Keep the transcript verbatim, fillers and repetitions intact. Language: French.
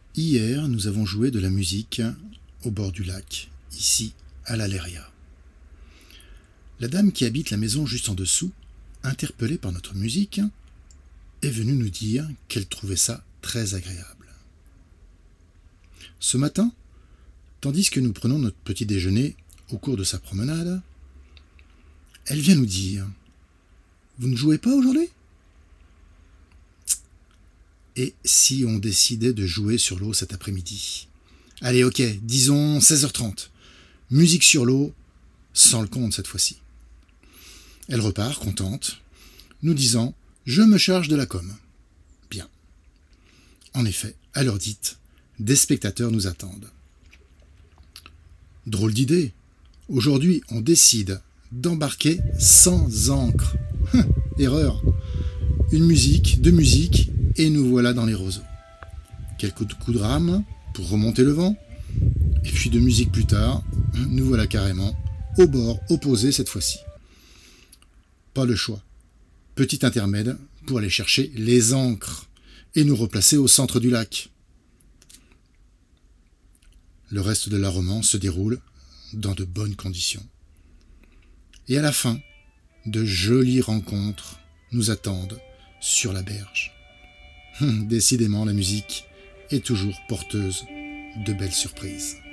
Hier, nous avons joué de la musique au bord du lac, ici, à l'Aléria. La dame qui habite la maison juste en dessous, interpellée par notre musique, est venue nous dire qu'elle trouvait ça très agréable. Ce matin, tandis que nous prenons notre petit déjeuner au cours de sa promenade, elle vient nous dire « Vous ne jouez pas aujourd'hui ?» Et si on décidait de jouer sur l'eau cet après-midi? Allez, ok, disons seize heures trente. Musique sur l'eau, sans le compte cette fois-ci. Elle repart, contente, nous disant « Je me charge de la com ». Bien. En effet, à l'heure dite, des spectateurs nous attendent. Drôle d'idée. Aujourd'hui, on décide d'embarquer sans encre. Hum, erreur. Une musique, deux musiques, et nous voilà dans les roseaux. Quelques coups de rame pour remonter le vent, et puis deux musiques plus tard, nous voilà carrément au bord opposé cette fois-ci. Pas le choix. Petit intermède pour aller chercher les ancres et nous replacer au centre du lac. Le reste de la romance se déroule dans de bonnes conditions. Et à la fin, de jolies rencontres nous attendent sur la berge. Décidément, la musique est toujours porteuse de belles surprises.